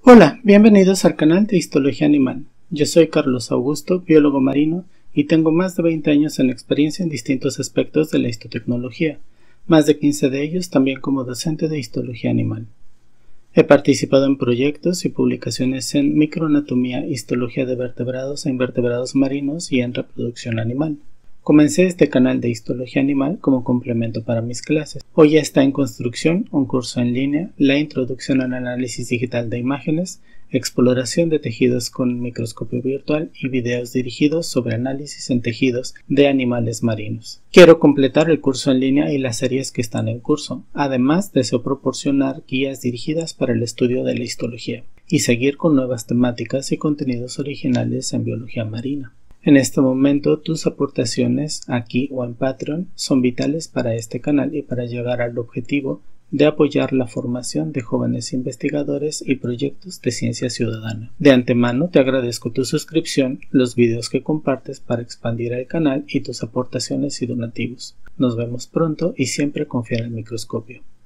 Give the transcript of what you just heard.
Hola, bienvenidos al canal de Histología Animal. Yo soy Carlos Augusto, biólogo marino, y tengo más de 20 años en experiencia en distintos aspectos de la histotecnología, más de 15 de ellos también como docente de histología animal. He participado en proyectos y publicaciones en microanatomía, histología de vertebrados e invertebrados marinos y en reproducción animal. Comencé este canal de histología animal como complemento para mis clases. Hoy ya está en construcción un curso en línea, la introducción al análisis digital de imágenes, exploración de tejidos con microscopio virtual y videos dirigidos sobre análisis en tejidos de animales marinos. Quiero completar el curso en línea y las series que están en curso. Además, deseo proporcionar guías dirigidas para el estudio de la histología y seguir con nuevas temáticas y contenidos originales en biología marina. En este momento, tus aportaciones aquí o en Patreon son vitales para este canal y para llegar al objetivo de apoyar la formación de jóvenes investigadores y proyectos de ciencia ciudadana. De antemano te agradezco tu suscripción, los videos que compartes para expandir el canal y tus aportaciones y donativos. Nos vemos pronto y siempre confía en el microscopio.